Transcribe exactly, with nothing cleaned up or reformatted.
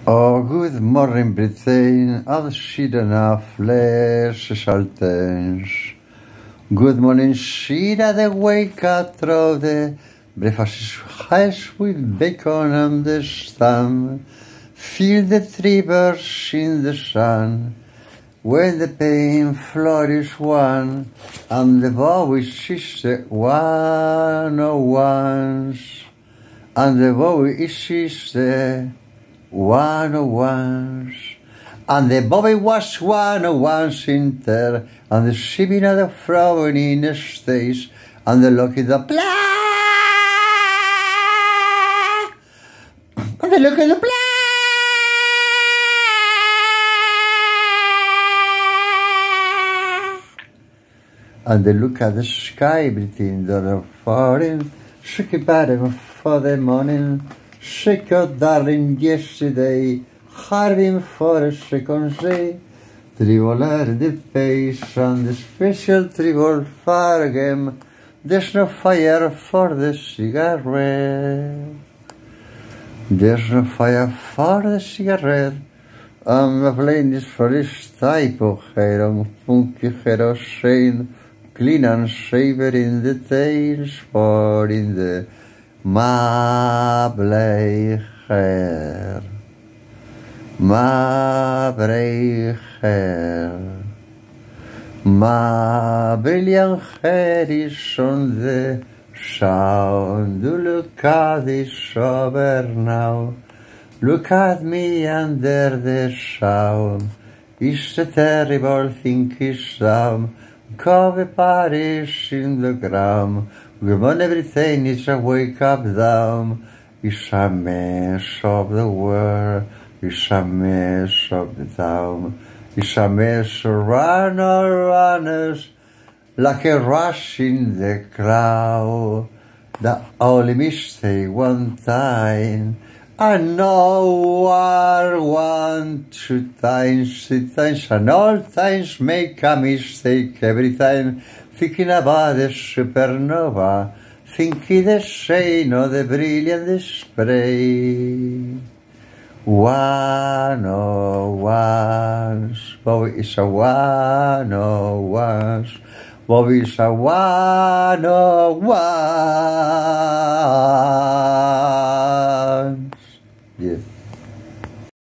Oh, good morning, Britain. Als je daarna fles saltens. Good morning, she that the wake up through the breakfast is hash with bacon and the stem. Feel the tree in the sun. When the pain flourish one, and the bow is sister one oh ones, and the bow is sister one oh ones, and the bobby was one oh ones in there, and the shipping of the frown in the states, and the lucky the blah, and the look of the blah. And they look at the sky, between the foreign, shake it back for the morning, shake your darling yesterday, carving for a second day, trivolar the pace and the special tribal fire game, there's no fire for the cigarette, there's no fire for the cigarette. I'm playing this for this type of hair on funky hero saying, clean and shaver in the tails, for in the marble hair, marble hair, my brilliant hair is on the sound. Look at this sober now. Look at me under the sound. It's a terrible thing is down. Cover Paris in the ground. When everything is a wake up down. It's a mess of the world. It's a mess of the town. It's a mess of runner runners. Like a rush in the crowd. The only mistake one time. I know are one, two times, three times, and all times make a mistake every time. Thinking about the supernova, thinking the shade of the brilliant display. One oh ones, Bobby is a one oh ones, Bobby is a one oh ones. Yeah.